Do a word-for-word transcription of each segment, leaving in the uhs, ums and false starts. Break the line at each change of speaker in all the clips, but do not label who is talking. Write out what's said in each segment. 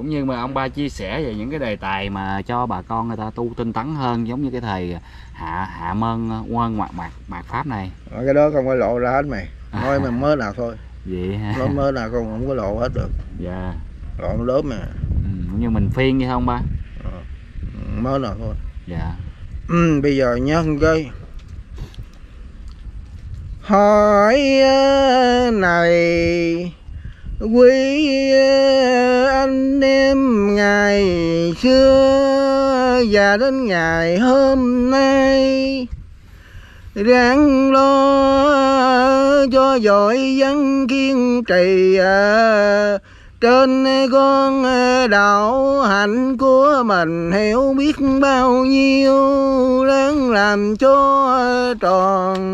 cũng như mà ông ba chia sẻ về những cái đề tài mà cho bà con người ta tu tinh tấn hơn, giống như cái thời hạ hạ mơn quân mạt mạt mạt pháp này.
Cái đó không có lộ ra hết mày, nói mà mới nào thôi.
Vậy hả?
Nói mới nào con không có lộ hết được.
Dạ.
Lộ lớn mà.
Ừ, cũng như mình phiên vậy không ba?
Ờ, mới nào thôi.
Dạ.
Ừ, bây giờ nhớ cái hỏi này quý anh em ngày xưa và đến ngày hôm nay, ráng lo cho giỏi văn kiên trì trên con đạo hạnh của mình, hiểu biết bao nhiêu ráng làm cho tròn.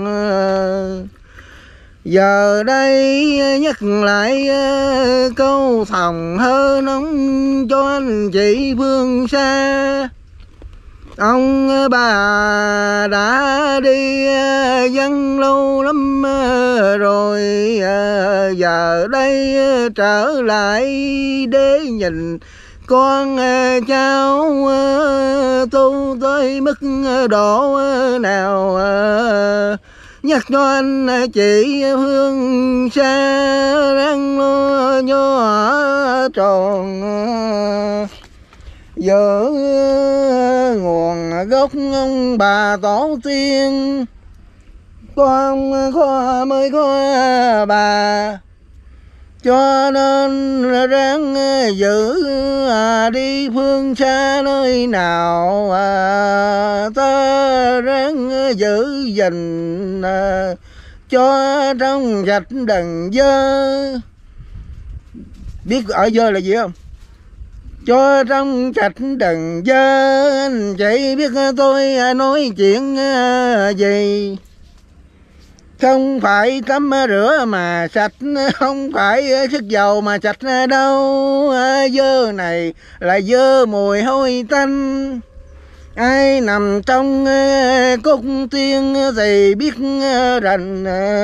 Giờ đây nhắc lại câu thòng hơ nóng cho anh chị phương xa. Ông bà đã đi vắng lâu lắm rồi, giờ đây trở lại để nhìn con cháu tu tới mức độ nào. Nhắc cho anh chị phương xa ráng lo nhỏ tròn, giữa nguồn gốc ông bà tổ tiên, con có mới có bà, cho nên ráng giữ đi phương xa nơi nào ta ráng giữ gìn cho trong sạch đừng dơ. Biết ở dơ là gì không? Cho trong sạch đừng dơ. Anh chị biết tôi nói chuyện gì? Không phải tắm rửa mà sạch, không phải sức dầu mà sạch đâu. Dơ này là dơ mùi hôi tanh. Ai nằm trong cốt tiên thì biết rành.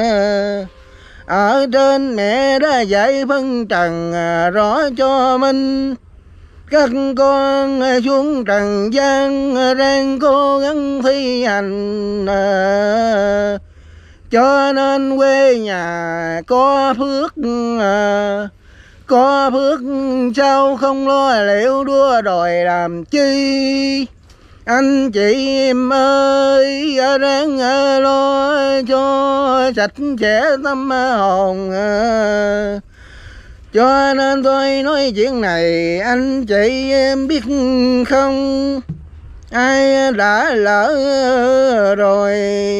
Ở trên mẹ đã dạy phân trần rõ cho mình. Các con xuống trần gian ráng cố gắng thi hành, cho nên quê nhà có phước, có phước sao không lo liệu đua đòi làm chi. Anh chị em ơi ráng lo cho sạch sẽ tâm hồn, cho nên tôi nói chuyện này anh chị em biết không? Ai đã lỡ rồi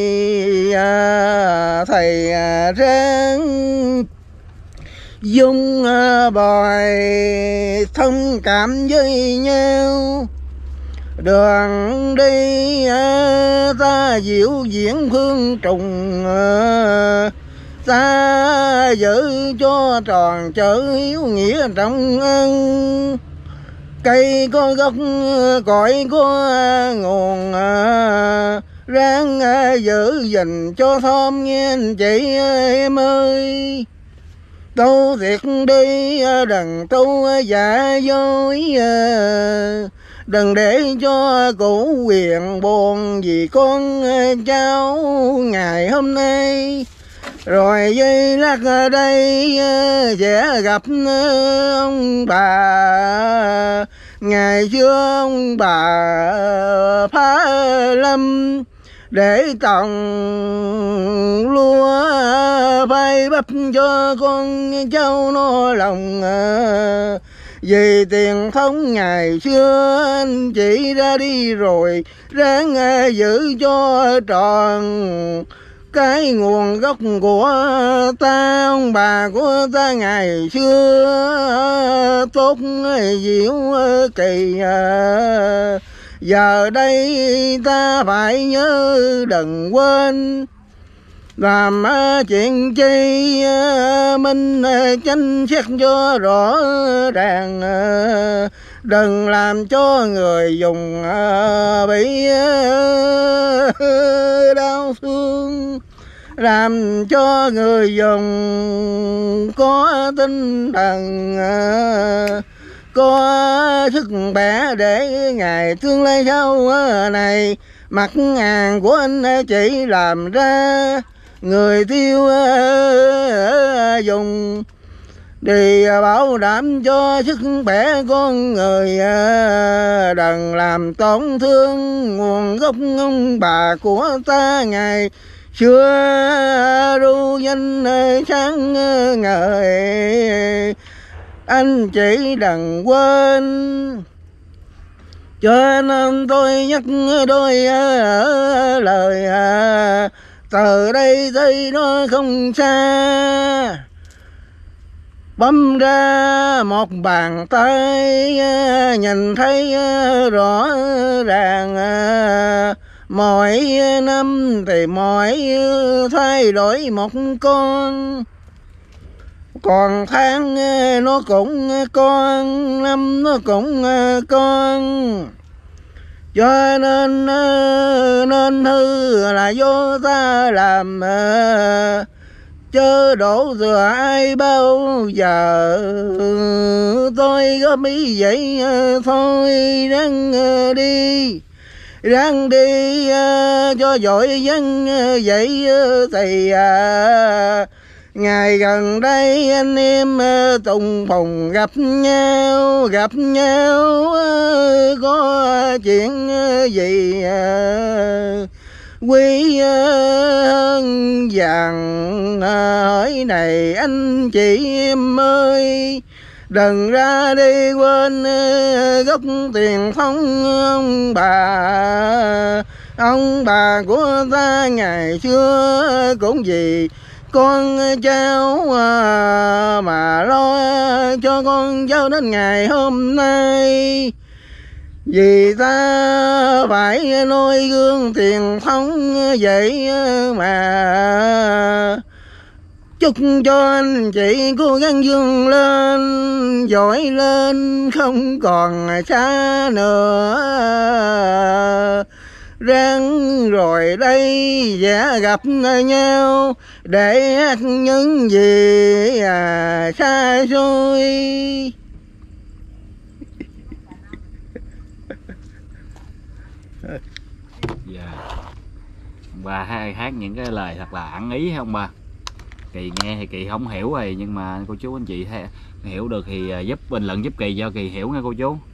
à, thầy à, ráng dung à, bòi thông cảm với nhau. Đường đi à, ta diệu diễn phương trùng à, ta giữ cho tròn chữ hiếu nghĩa trong ân. Cây có gốc cội có nguồn, ráng giữ gìn cho thơm nghe anh chị em ơi. Tu thiệt đi đừng tu giả dối, đừng để cho cụ quyền buồn vì con cháu ngày hôm nay. Rồi dây lát ở đây sẽ gặp ông bà. Ngày xưa ông bà phá lâm để trồng lúa phai bắp cho con cháu no lòng. Vì tiền thống ngày xưa anh chị ra đi rồi, ráng giữ cho tròn cái nguồn gốc của ta. Ông bà của ta ngày xưa tốt diệu kỳ, giờ đây ta phải nhớ đừng quên. Làm chuyện chi minh chánh xét cho rõ ràng, đừng làm cho người dùng bị đau thương, làm cho người dùng có tinh thần có sức khỏe để ngày tương lai sau này. Mặt hàng của anh chỉ làm ra người tiêu dùng thì bảo đảm cho sức khỏe con người, đừng làm tổn thương nguồn gốc ông bà của ta ngày xưa ru danh sáng ngời. Anh chỉ đừng quên, cho nên tôi nhắc đôi lời từ đây tới nó không xa. Bấm ra một bàn tay nhìn thấy rõ ràng, mỗi năm thì mỗi thay đổi một con, còn tháng nó cũng con, năm nó cũng con. Cho nên nên hư là do ta làm, chớ đổ thừa ai bao giờ. Tôi góp ý vậy thôi, ráng đi ráng đi cho giỏi văn vậy thì ngày gần đây anh em tùng phùng gặp nhau, gặp nhau có chuyện gì quý hơn vàng hỏi này anh chị em ơi. Đừng ra đi quên gốc tiền thống ông bà, ông bà của ta ngày xưa cũng vì con cháu mà lo cho con cháu đến ngày hôm nay. Vì ta phải noi gương tiền thống vậy mà. Chúc cho anh chị cố gắng vươn lên, giỏi lên không còn xa nữa. Ráng rồi đây sẽ gặp nhau để hát những gì à, xa xôi.
Dạ. Bà hát những cái lời thật là ẩn ý hay không bà? Kỳ nghe thì Kỳ không hiểu rồi, nhưng mà cô chú anh chị hiểu được thì giúp bình luận giúp Kỳ cho Kỳ hiểu nha cô chú.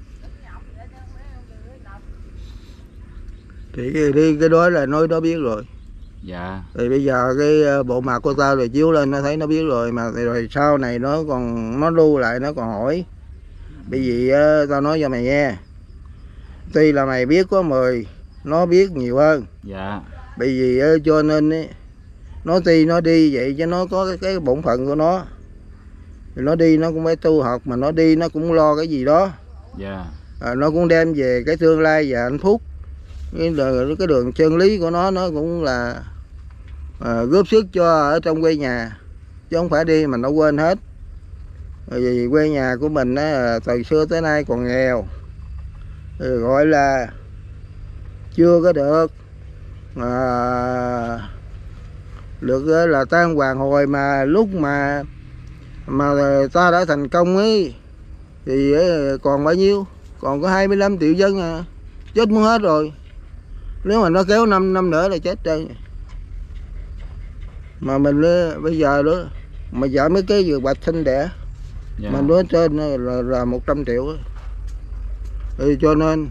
Thì cái, cái, cái đó là nói nó biết rồi.
Dạ.
Thì bây giờ cái bộ mặt của tao rồi chiếu lên nó thấy nó biết rồi mà, thì rồi sau này nó còn nó lưu lại nó còn hỏi. Bởi vì uh, tao nói cho mày nghe, tuy là mày biết có mười, nó biết nhiều hơn.
Dạ.
Bởi vì uh, cho nên ấy, nó tuy nó đi vậy chứ nó có cái, cái bổn phận của nó. Thì nó đi nó cũng phải tu học, mà nó đi nó cũng lo cái gì đó.
Dạ.
À, nó cũng đem về cái tương lai và hạnh phúc. Cái đường, cái đường chân lý của nó nó cũng là à, góp sức cho ở trong quê nhà, chứ không phải đi mà nó quên hết. Bởi vì quê nhà của mình á, từ xưa tới nay còn nghèo, thì gọi là chưa có được à, được là tan hoàng hồi. Mà lúc mà mà ta đã thành công ấy thì còn bao nhiêu, còn có hai mươi lăm triệu dân à, chết muốn hết rồi. Nếu mà nó kéo năm năm nữa là chết đây. Mà mình bây giờ đó mà vợ mấy cái vừa bạch sinh đẻ, dạ, mà nói trên là, là một trăm triệu đó. Thì cho nên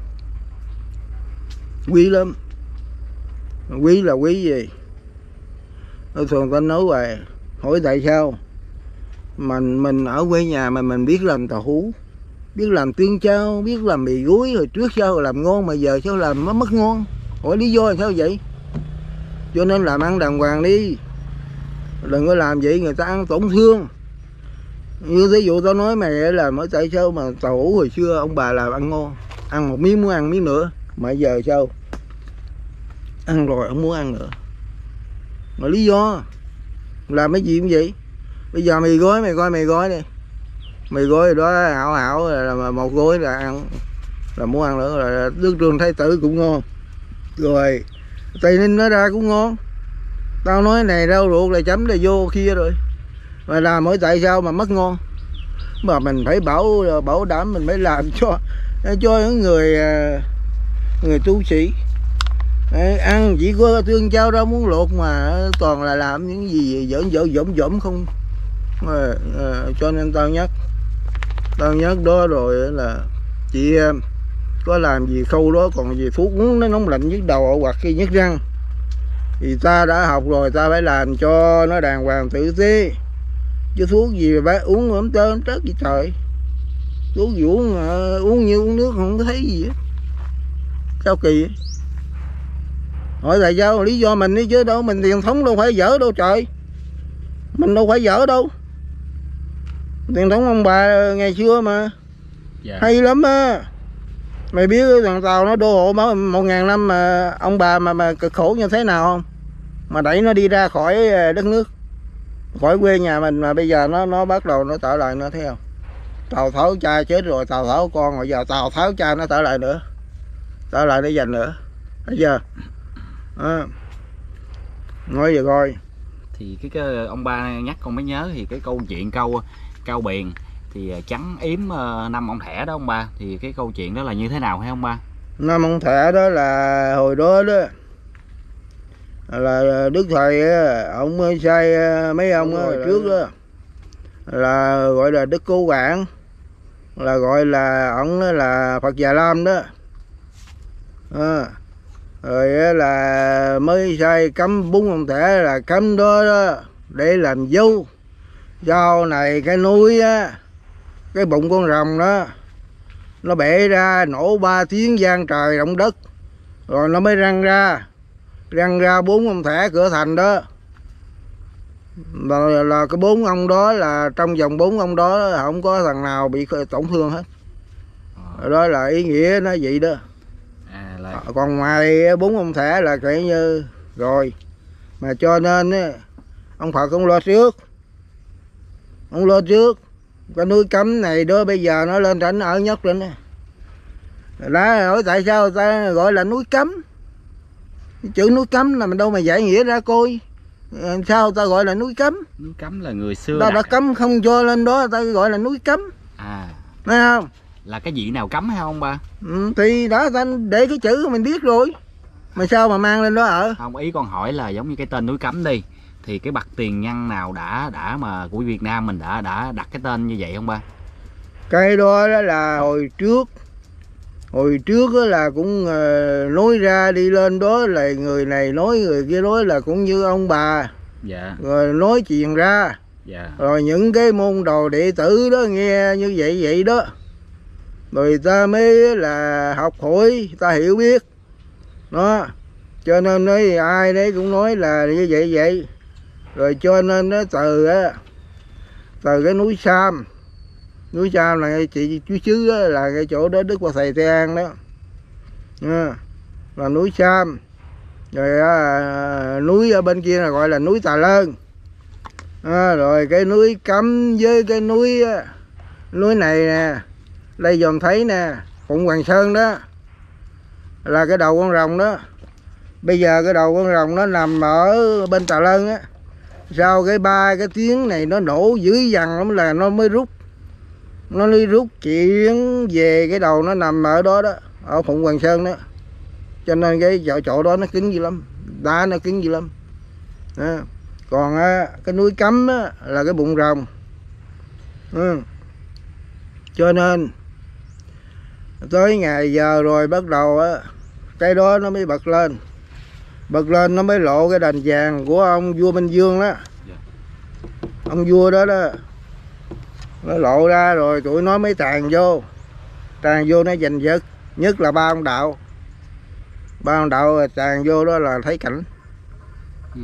quý lắm. Quý là quý gì? Tôi thường ta nói về hỏi tại sao mình mình ở quê nhà mà mình biết làm tàu hú, biết làm tương chao, biết làm mì gối, hồi trước sao làm ngon mà giờ sao làm nó mất ngon? Hỏi lý do là sao vậy? Cho nên làm ăn đàng hoàng đi, đừng có làm vậy người ta ăn tổn thương. Như ví dụ tao nói mày là mới tại sao mà tàu hũ hồi xưa ông bà làm ăn ngon, ăn một miếng muốn ăn miếng nữa, mà giờ sao ăn rồi không muốn ăn nữa? Mà lý do làm cái gì cũng vậy. Bây giờ mì gói mày coi mì gói đi, mì gói đó hảo hảo là một gói là ăn là muốn ăn nữa. Là nước Trường Thái Tử cũng ngon, rồi Tây Ninh nó ra cũng ngon. Tao nói này rau ruột là chấm là vô kia rồi, mà làm mỗi tại sao mà mất ngon? mà mình phải bảo bảo đảm, mình phải làm cho cho những người người tu sĩ ăn chỉ có tương chao rau muống luộc, mà toàn là làm những gì giỡn dở dỗm dỗm không. À, à, cho nên tao nhắc tao nhắc đó rồi là chị có làm gì khâu đó, còn gì thuốc uống nó nóng lạnh nhức đầu hoặc khi nhức răng thì ta đã học rồi, ta phải làm cho nó đàng hoàng tử tế, chứ thuốc gì mà bác uống ấm tơn trớt gì trời. Thuốc gì uống uh, uống như uống nước không có thấy gì hết, sao kỳ vậy? Hỏi tại sao, lý do mình đi chứ đâu, mình truyền thống đâu phải dở đâu trời, mình đâu phải dở đâu, truyền thống ông bà ngày xưa mà. Dạ. Hay lắm á. Mày biết thằng Tàu nó đô hộ một ngàn năm mà ông bà mà mà cực khổ như thế nào không, mà đẩy nó đi ra khỏi đất nước, khỏi quê nhà mình, mà bây giờ nó nó bắt đầu nó trở lại nữa, thấy không? Tào Tháo cha chết rồi, Tào Tháo con rồi, giờ Tào Tháo cha nó trở lại nữa, trở lại để giành nữa, thấy chưa? À, nói giờ coi
thì cái, cái ông ba nhắc con mới nhớ thì cái câu chuyện câu Cao Biền thì trắng yếm năm ông thẻ đó ông ba, thì cái câu chuyện đó là như thế nào hay ông ba?
Năm ông thẻ đó là hồi đó đó là Đức Thầy ông mới sai mấy ông hồi trước đó là gọi là Đức Cô Quảng, là gọi là ông là Phật Già Lam đó. À, rồi là mới sai cấm bún ông thẻ, là cấm đó, đó để làm dấu. Sau này cái núi á, cái bụng con rồng đó nó bể ra, nổ ba tiếng vang trời động đất, rồi nó mới răng ra răng ra bốn ông thẻ cửa thành đó. Là, là cái bốn ông đó là trong vòng bốn ông đó không có thằng nào bị tổn thương hết. À. Đó là ý nghĩa nó vậy đó. À, là... còn ngoài bốn ông thẻ là kể như rồi, mà cho nên ông Phật ông lo trước, ông lo trước cái núi cấm này đó, bây giờ nó lên trển ở nhất lên đó. Đã hỏi tại sao ta gọi là núi cấm, chữ núi cấm là mình đâu mà giải nghĩa ra coi, sao ta gọi là núi cấm?
Núi cấm là người xưa
ta đã cấm không cho lên đó, ta gọi là núi cấm.
À,
thấy không?
Là cái vị nào cấm hay không ba?
Ừ, thì đó ta để cái chữ mình biết rồi, mà sao mà mang lên đó ở?
Không, ý con hỏi là giống như cái tên núi cấm đi, thì cái bậc tiền nhân nào đã đã mà của Việt Nam mình đã đã đặt cái tên như vậy không ba?
Cái đó, đó là hồi trước hồi trước đó là cũng uh, nói ra đi lên đó là người này nói người kia nói, là cũng như ông bà. Dạ. Rồi nói chuyện ra. Dạ. Rồi những cái môn đồ đệ tử đó nghe như vậy vậy đó, rồi ta mới là học hỏi, ta hiểu biết đó, cho nên nói ai đấy cũng nói là như vậy vậy. Rồi cho nên nó từ á, từ cái núi Sam, núi Sam là chị chú chứ đó, là cái chỗ đó Đức Bà Thầy Tây An đó à, là núi Sam. Rồi à, núi ở bên kia là gọi là núi Tà Lơn à, rồi cái núi Cấm với cái núi núi này nè, đây dòm thấy nè, Phụng Hoàng Sơn đó, là cái đầu con rồng đó. Bây giờ cái đầu con rồng nó nằm ở bên Tà Lơn á, sau cái ba cái tiếng này nó nổ dữ dằn lắm là nó mới rút, nó đi rút chuyển về cái đầu nó nằm ở đó đó, ở Phụng Hoàng Sơn đó. Cho nên cái chỗ chỗ đó nó cứng dữ lắm, đá nó cứng dữ lắm à. Còn á, cái núi Cấm á, là cái bụng rồng ừ. Cho nên tới ngày giờ rồi bắt đầu á, cái đó nó mới bật lên, bật lên nó mới lộ cái đền vàng của ông vua Minh Vương đó. Ông vua đó đó nó lộ ra rồi tụi nó mới tràn vô, tràn vô nó giành giật, nhất là ba ông đạo, ba ông đạo tràn vô đó là thấy cảnh. Ừ.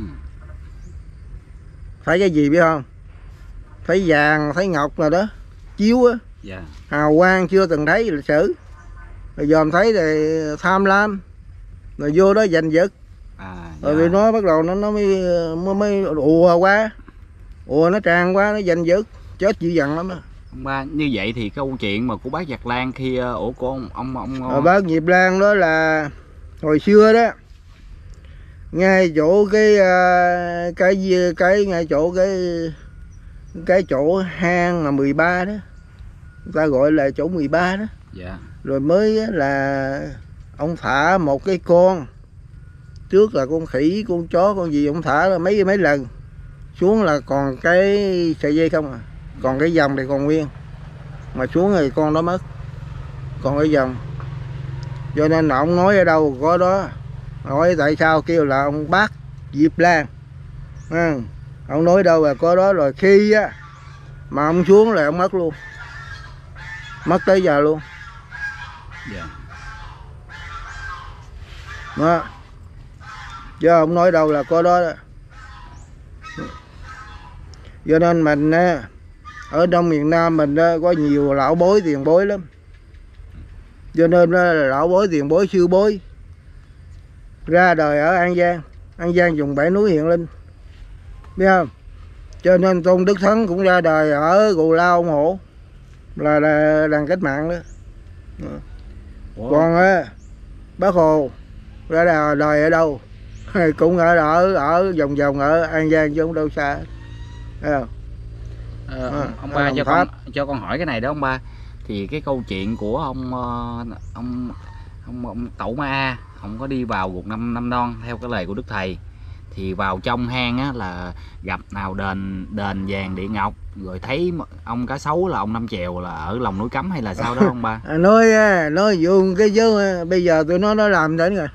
Thấy cái gì biết không? Thấy vàng, thấy ngọc rồi đó, chiếu á. Yeah. Hào quang chưa từng thấy lịch sử. Rồi dòm thấy thì tham lam, rồi vô đó giành giật. À, rồi vì nó bắt đầu nó nó mới mới, mới ùa qua, ùa nó tràn qua, nó giành giật, chết dữ dằn lắm á.
Ba, như vậy thì câu chuyện mà của bác Giặt Lan khi ổ của ông ông ông, ông...
bác Diệp Lan đó là hồi xưa đó, ngay chỗ cái cái cái ngay chỗ cái cái chỗ hang mà mười ba đó, người ta gọi là chỗ mười ba đó.
Dạ.
Rồi mới là ông thả một cái con, trước là con khỉ, con chó, con gì ông thả mấy mấy lần, xuống là còn cái sợi dây không à, còn cái vòng thì còn nguyên, mà xuống thì con đó mất, còn cái vòng. Cho nên là ông nói ở đâu có đó. Hỏi tại sao kêu là ông Bác Diệp Lan, à, ông nói đâu là có đó. Rồi khi á mà ông xuống là ông mất luôn, mất tới giờ luôn.
Dạ.
Đó. Chứ ông nói đâu là có đó, đó. Cho nên mình á, ở trong miền Nam mình á, có nhiều lão bối tiền bối lắm. Cho nên á, lão bối tiền bối sư bối ra đời ở An Giang. An Giang vùng bảy núi Hiền Linh, biết không? Cho nên Tôn Đức Thắng cũng ra đời ở Cù Lao ông Hổ, là, là đàn cách mạng đó. Wow. Còn á, Bác Hồ ra đời, đời ở đâu? Cũng ở ở ở vòng vòng ở An Giang chứ không đâu xa. Thấy không?
Ờ, à, ông ba cho con cho con hỏi cái này đó ông ba. Thì cái câu chuyện của ông ông ông ông, ông Tẩu Ma A, ông có đi vào cuộc năm năm non theo cái lời của Đức Thầy, thì vào trong hang á là gặp nào đền đền vàng địa ngọc, rồi thấy ông cá sấu là ông Năm Chèo là ở lòng núi Cấm hay là sao đó ông ba?
Nói nói vuông cái chứ bây giờ tụi nó nó làm đến rồi,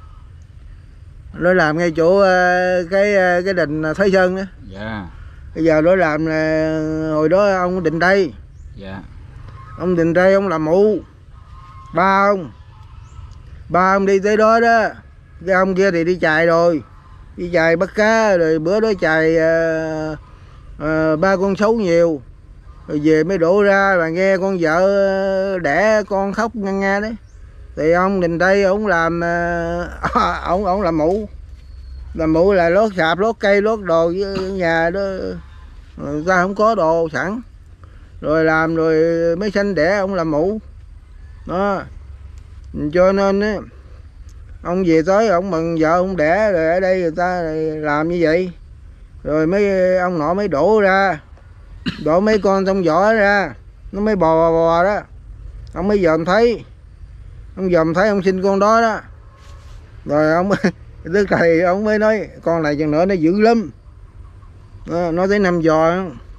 nó làm ngay chỗ cái cái đình Thái Sơn đó.
Dạ.
Bây giờ nó làm là hồi đó ông Định Tây.
Dạ.
Ông Định Tây ông làm mụ, ba ông ba ông đi tới đó đó. Cái ông kia thì đi chài rồi, đi chài bắt cá, rồi bữa đó chài uh, uh, ba con sấu nhiều, rồi về mới đổ ra là nghe con vợ đẻ con khóc ngăn nga đấy. Thì ông Định Tây ông làm uh, ông ông làm mụ, làm mụ là lót sạp, lót cây, lót đồ với nhà đó, người ta không có đồ sẵn, rồi làm rồi mới sanh đẻ ông làm mụ đó. Cho nên á, ông về tới ông mừng vợ ông đẻ, rồi ở đây người ta làm như vậy, rồi mấy ông nọ mới đổ ra, đổ mấy con trong vỏ ra, nó mới bò bò, bò đó. Ông mới dòm thấy, ông dòm thấy ông sinh con đó đó, rồi ông Đức Thầy ông mới nói con này chừng nữa nó dữ lắm, à, nó tới năm giò,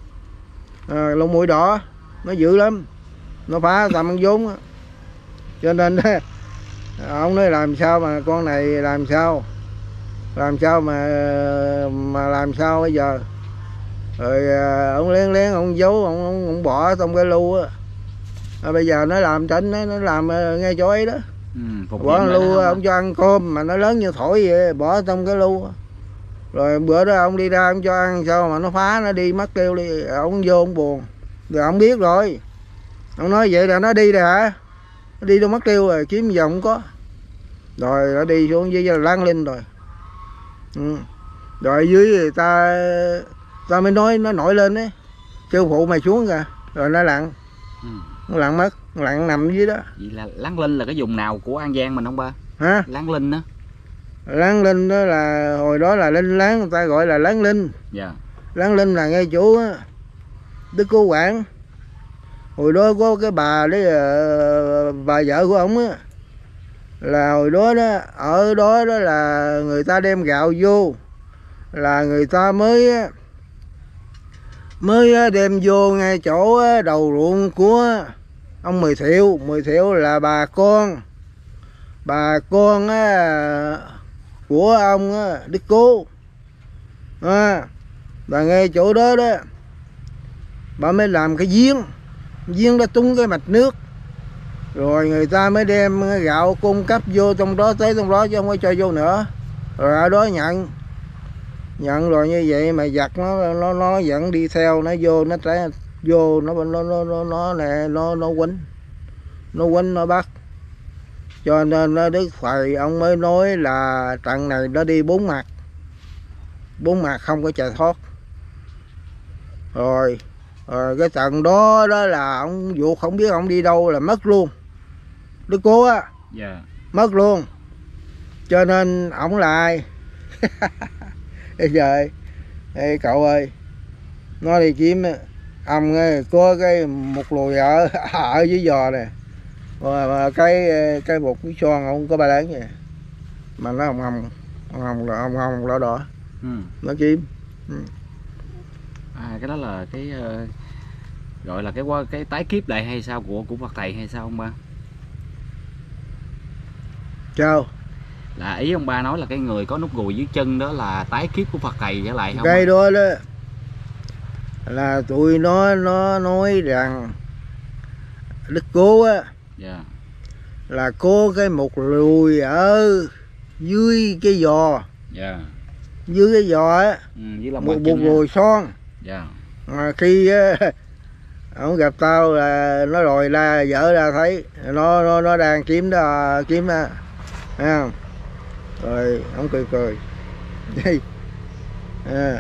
à, lông mũi đỏ, nó dữ lắm, nó phá tầm ăn vốn. Cho nên ông nói làm sao mà con này làm sao làm sao mà mà làm sao bây giờ. Rồi à, ông lén lén ông giấu, ông, ông, ông bỏ trong cái lu á. À, bây giờ nó làm tránh nó, nó làm ngay chỗ ấy đó. Ừ, bỏ lu ông cho ăn cơm mà nó lớn như thổi vậy, bỏ trong cái lu. Rồi bữa đó ông đi ra ông cho ăn sao mà nó phá, nó đi mất kêu đi, ông vô ông buồn. Rồi ông biết rồi, ông nói vậy là nó đi rồi hả, nó đi đâu mất tiêu rồi, kiếm giờ không có. Rồi nó đi xuống dưới là lăn lên rồi. Ừ. Rồi dưới người ta ta mới nói nó nổi lên đấy, sư phụ mày xuống kìa, rồi nó lặn. Ừ. Nó lặn mất, nó lặn nằm dưới đó.
Vậy là Láng Linh là cái vùng nào của An Giang mình không ba?
Hả?
Láng Linh đó.
Láng Linh đó là hồi đó là Linh Láng, người ta gọi là Láng Linh.
Dạ.
Láng Linh là ngay chỗ Đức Cô Quảng. Hồi đó có cái bà đấy, bà vợ của ông á, là hồi đó đó ở đó đó là người ta đem gạo vô, là người ta mới mới đem vô ngay chỗ đầu ruộng của ông Mười Thiệu. Mười Thiệu là bà con bà con á, của ông á, Đức Cố à, và ngay chỗ đó đó bà mới làm cái giếng, giếng đó tung cái mạch nước, rồi người ta mới đem gạo cung cấp vô trong đó, tới trong đó chứ không có cho vô nữa. Rồi ở đó nhận nhận rồi như vậy mà giặt nó nó nó vẫn đi theo, nó vô nó trái vô nó nó nó nó nó nè nó nó quýnh nó quýnh nó bắt. Cho nên Đức Thầy ông mới nói là trận này nó đi bốn mặt, bốn mặt không có chạy thoát. Rồi rồi cái trận đó đó là ông vuột không biết ông đi đâu là mất luôn, Đức Cố á.
Yeah.
Mất luôn. Cho nên ổng là ai? Bây giờ ê cậu ơi, nó đi kiếm ông ấy có cái một lùi ở ở dưới giò này, mà, mà cái cái một cái son không có ba đáng vậy, mà nó hồng hồng hồng hồng hồng hồng đỏ đỏ,
ừ.
nó chim. Ừ.
À, cái đó là cái uh, gọi là cái qua cái tái kiếp lại hay sao của của Phật thầy hay sao ông ba?
Sao?
Là ý ông ba nói là cái người có nút gùi dưới chân đó là tái kiếp của Phật thầy trở lại không?
Cái đó đó là tụi nó nó nói rằng đức cố á,
yeah.
là có cái một lùi ở dưới cái giò,
yeah.
dưới cái giò á,
ừ, dưới lòng
một
bàn
một
chân
lùi son.
yeah.
Mà khi á, ông gặp tao là nó lòi ra dở ra thấy nó nó nó đang kiếm đó, kiếm đó, thấy không? Rồi ông cười cười đi. À.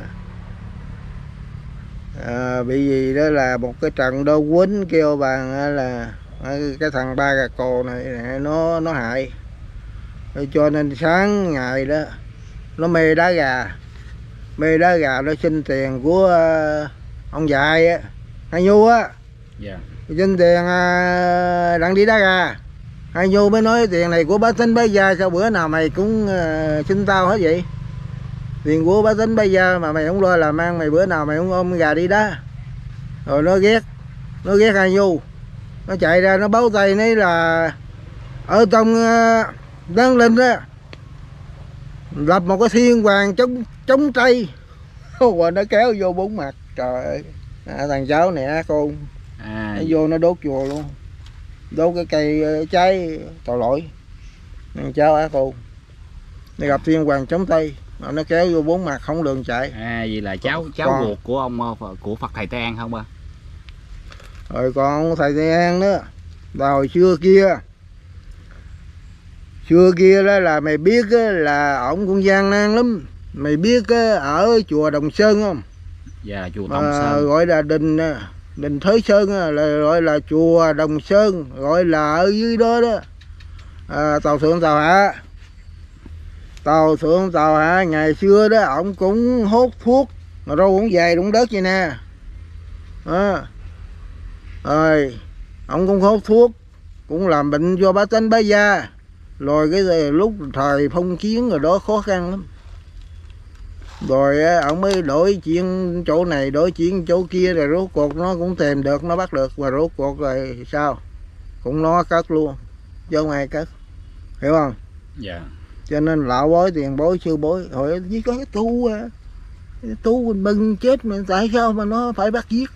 À, bị gì đó là một cái trận đô quýnh kêu bằng là cái thằng ba gà cồ này, này nó nó hại, cho nên sáng ngày đó nó mê đá gà, mê đá gà nó xin tiền của uh, ông dại á, Hai Nhu á,
yeah.
xin tiền uh, đặng đi đá gà. Hai Nhu mới nói tiền này của bá Tính bá Gia, sao bữa nào mày cũng uh, xin tao hết vậy, tiền của bá Tính bá Gia mà mày không lo làm ăn, mày bữa nào mày không ôm gà đi đá. Rồi nó ghét, nó ghét Hai Nhu, nó chạy ra nó báo tay nấy là ở trong uh, Đan Linh á lập một cái thiên hoàng chống chống Tây. Rồi nó kéo vô bốn mặt, trời ơi, à, thằng cháu này á con,
à,
nó vô nó đốt chùa luôn, đốt cái cây cháy tội lỗi. Thằng cháu á con, nó gặp thiên hoàng chống Tây, mà nó kéo vô bốn mặt không đường chạy.
À, vậy là cháu cháu
còn,
ruột của ông của Phật thầy Tây An không ba?
Rồi còn thầy Tây An đó, là hồi xưa kia, xưa kia đó là mày biết á, là ổng cũng gian nan lắm. Mày biết á, ở chùa Đồng Sơn không?
Dạ, chùa Đồng
à,
Sơn.
Gọi là đình đình Thới Sơn á, là gọi là chùa Đồng Sơn, gọi là ở dưới đó đó. À, tàu thượng tàu hạ, tàu thượng tàu hạ ngày xưa đó ổng cũng hốt thuốc, mà đâu cũng về đụng đất vậy nè. À, rồi ổng cũng hốt thuốc, cũng làm bệnh cho bá Tánh bá Gia. Rồi cái lúc thời phong kiến rồi đó khó khăn lắm, rồi ông mới đổi chuyện chỗ này đổi chuyện chỗ kia, rồi rốt cuộc nó cũng tìm được, nó bắt được, và rốt cuộc rồi sao cũng nó cất luôn chứ không ai cất, hiểu không?
Dạ.
Cho nên lão bối tiền bối sư bối hỏi chỉ có cái tu à, cái tu mình bưng chết mà tại sao mà nó phải bắt giết,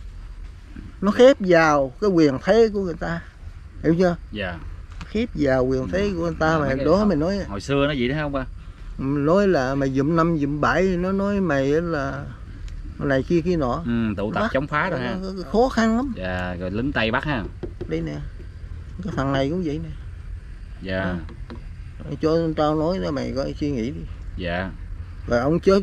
nó khép vào cái quyền thế của người ta, hiểu chưa?
Dạ.
Khép vào quyền thế của người ta, mà đó mày nói
hồi xưa nó vậy đó không ba?
Nói là mày dụm năm dụm bảy, nó nói mày là này kia kia nọ.
Ừ, tụ tập bắt, chống phá rồi ha.
Khó khăn lắm.
Dạ, rồi lính Tây bắt ha.
Đây nè, cái thằng này cũng vậy nè.
Dạ. À,
cho tao nói đó, mày coi suy nghĩ đi.
Dạ.
Rồi ông chết,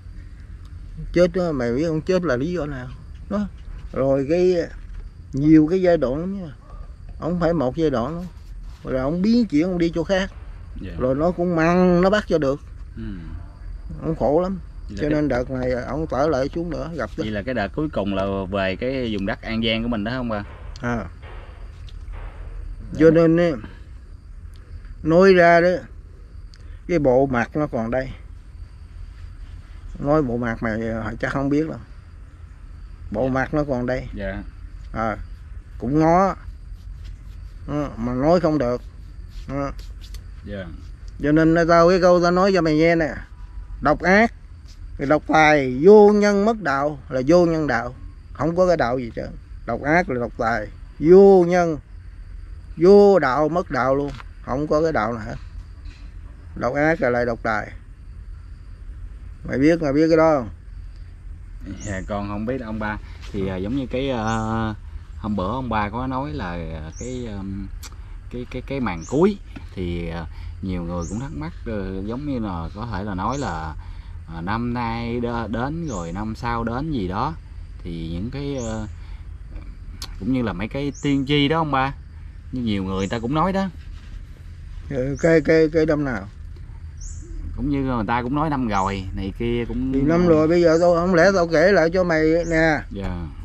chết đó, mày biết ông chết là lý do nào đó. Rồi cái nhiều cái giai đoạn lắm nha, ông phải một giai đoạn đó, rồi ông biến chuyển ông đi chỗ khác. Yeah. Rồi nó cũng măng nó bắt cho được. Ừ. Ông khổ lắm. Cho cái... nên đợt này ông trở lại xuống nữa gặp đó.
Vậy là cái đợt cuối cùng là về cái vùng đất An Giang của mình đó không ba?
À. Cho nên nói ra đó, cái bộ mặt nó còn đây. Nói bộ mặt mày chắc không biết đâu. Bộ yeah. mặt nó còn đây.
Dạ. Yeah.
À, cũng ngó. À, mà nói không được. À. Yeah. Cho nên tao cái câu tao nói cho mày nghe nè, độc ác, độc tài, vô nhân mất đạo là vô nhân đạo, không có cái đạo gì trơn. Độc ác là độc tài, vô nhân, vô đạo mất đạo luôn, không có cái đạo nào hết. Độc ác là lại độc tài, mày biết mày biết cái đó không?
À, con không biết ông ba. Thì à, giống như cái uh, hôm bữa ông ba có nói là cái um, cái cái cái màn cuối thì uh, nhiều người cũng thắc mắc, uh, giống như là có thể là nói là uh, năm nay đến rồi năm sau đến gì đó, thì những cái uh, cũng như là mấy cái tiên tri đó ông ba, như nhiều người ta cũng nói đó.
Cái cái cái năm nào?
Cũng như người ta cũng nói năm rồi này kia cũng.
Thì năm rồi, bây giờ tôi không lẽ tao kể lại cho mày nè.
Dạ.